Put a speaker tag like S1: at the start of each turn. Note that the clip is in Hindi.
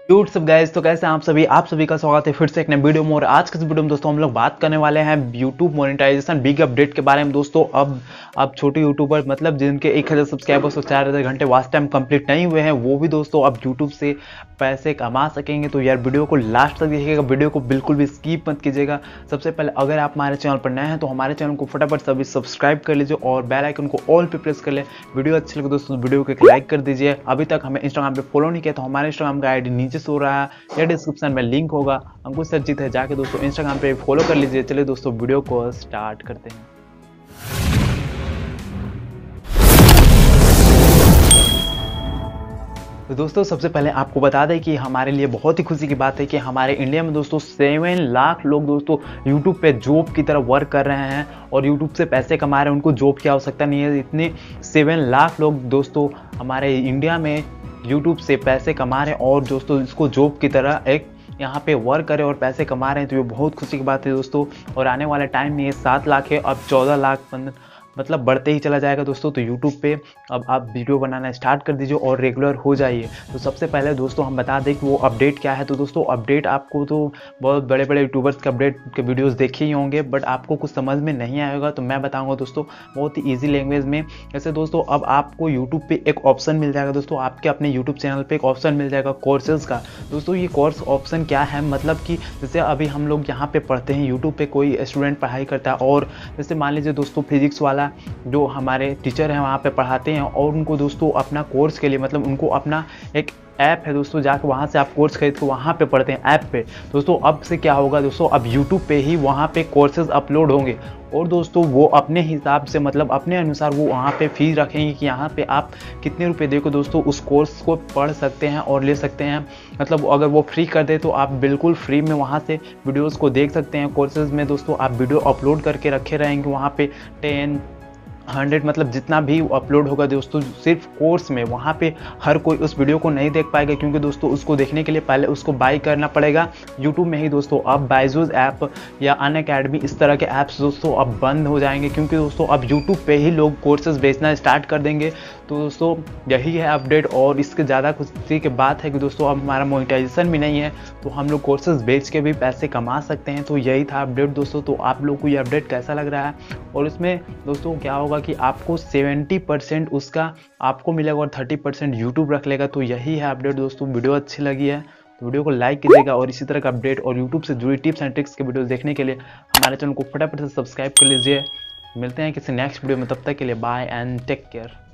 S1: सब गाइस, तो कैसे हैं आप सभी का स्वागत है फिर से एक नए वीडियो में। और आज के इस वीडियो में दोस्तों हम लोग बात करने वाले हैं YouTube मोनेटाइजेशन बिग अपडेट के बारे में। दोस्तों अब छोटे यूट्यूबर मतलब जिनके 1000 सब्सक्राइबर्स और 4000 घंटे वाच टाइम कंप्लीट नहीं हुए हैं वो भी दोस्तों अब YouTube से पैसे कमा सकेंगे। तो यार वीडियो को लास्ट तक देखिएगा, वीडियो को बिल्कुल भी स्किप मत कीजिएगा। सबसे पहले अगर आप हमारे चैनल पर नए हैं तो हमारे चैनल को फटाफट सभी सब्सक्राइब कर लीजिए और बेल आइकन को ऑल पे प्रेस कर ले। वीडियो अच्छी लगे दोस्तों वीडियो को एक लाइक कर दीजिए। अभी तक हमें इंस्टाग्राम पे फॉलो नहीं किया तो हमारे इंस्टाग्राम का आईडी नीचे सो रहा है या डिस्क्रिप्शन में लिंक होगा, अंकुश सरजीत है, जाके दोस्तों इंस्टाग्राम पे फॉलो कर लीजिए। चलिए दोस्तों वीडियो को स्टार्ट करते हैं। तो दोस्तों सबसे पहले आपको बता दें कि हमारे लिए बहुत ही खुशी की बात है कि हमारे इंडिया में दोस्तों 7 लाख लोग दोस्तों YouTube पे जॉब की तरह वर्क कर रहे हैं और YouTube से पैसे कमा रहे हैं। उनको जॉब की आवश्यकता नहीं है। इतने 7 लाख लोग दोस्तों हमारे इंडिया में YouTube से पैसे कमा रहे हैं और दोस्तों इसको जॉब की तरह एक यहाँ पे वर्क करें और पैसे कमा रहे हैं। तो ये बहुत खुशी की बात है दोस्तों। और आने वाले टाइम में ये 7 लाख है, अब 14 लाख मतलब बढ़ते ही चला जाएगा दोस्तों। तो YouTube पे अब आप वीडियो बनाना स्टार्ट कर दीजिए और रेगुलर हो जाइए। तो सबसे पहले दोस्तों हम बता दें कि वो अपडेट क्या है। तो दोस्तों अपडेट आपको तो बहुत बड़े बड़े यूट्यूबर्स के अपडेट के वीडियोस देखे ही होंगे, बट आपको कुछ समझ में नहीं आएगा तो मैं बताऊंगा दोस्तों बहुत ही ईजी लैंग्वेज में। जैसे दोस्तों अब आपको यूट्यूब पे एक ऑप्शन मिल जाएगा दोस्तों, आपके अपने यूट्यूब चैनल पे एक ऑप्शन मिल जाएगा कोर्सेज का। दोस्तों ये कोर्स ऑप्शन क्या है, मतलब कि जैसे अभी हम लोग यहाँ पे पढ़ते हैं, यूट्यूब पे कोई स्टूडेंट पढ़ाई करता है और जैसे मान लीजिए दोस्तों फिजिक्स वाला जो हमारे टीचर हैं वहाँ पे पढ़ाते हैं और उनको दोस्तों अपना कोर्स के लिए मतलब उनको अपना एक ऐप है दोस्तों, जाकर वहाँ से आप कोर्स खरीद के वहाँ पे पढ़ते हैं ऐप पे। दोस्तों अब से क्या होगा दोस्तों, अब YouTube पे ही वहाँ पे कोर्सेज अपलोड होंगे और दोस्तों वो अपने हिसाब से मतलब अपने अनुसार वो वहाँ पे फीस रखेंगे कि यहाँ पे आप कितने रुपए देकर दोस्तों उस कोर्स को पढ़ सकते हैं और ले सकते हैं। मतलब अगर वो फ्री कर दे तो आप बिल्कुल फ्री में वहाँ से वीडियोज़ को देख सकते हैं। कोर्सेज में दोस्तों आप वीडियो अपलोड करके रखे रहेंगे वहाँ पे 10, 100 मतलब जितना भी अपलोड होगा दोस्तों सिर्फ कोर्स में। वहाँ पे हर कोई उस वीडियो को नहीं देख पाएगा क्योंकि दोस्तों उसको देखने के लिए पहले उसको बाय करना पड़ेगा यूट्यूब में ही। दोस्तों अब बायजूस ऐप या अनअकैडमी इस तरह के ऐप्स दोस्तों अब बंद हो जाएंगे क्योंकि दोस्तों अब यूट्यूब पे ही लोग कोर्सेज बेचना स्टार्ट कर देंगे। तो दोस्तों यही है अपडेट और इसके ज़्यादा खुशी की बात है कि दोस्तों अब हमारा मोनेटाइजेशन भी नहीं है तो हम लोग कोर्सेज बेच के भी पैसे कमा सकते हैं। तो यही था अपडेट दोस्तों। तो आप लोग को ये अपडेट कैसा लग रहा है और इसमें दोस्तों क्या होगा कि आपको 70% उसका आपको मिलेगा और 30% यूट्यूब रख लेगा। तो यही है अपडेट दोस्तों। वीडियो अच्छी लगी है तो वीडियो को लाइक कीजिएगा और इसी तरह का अपडेट और यूट्यूब से जुड़ी टिप्स एंड ट्रिक्स के वीडियोस देखने के लिए हमारे चैनल को फटाफट से सब्सक्राइब कर लीजिए। मिलते हैं किसी नेक्स्ट वीडियो में, तब तक के लिए बाय एंड टेक केयर।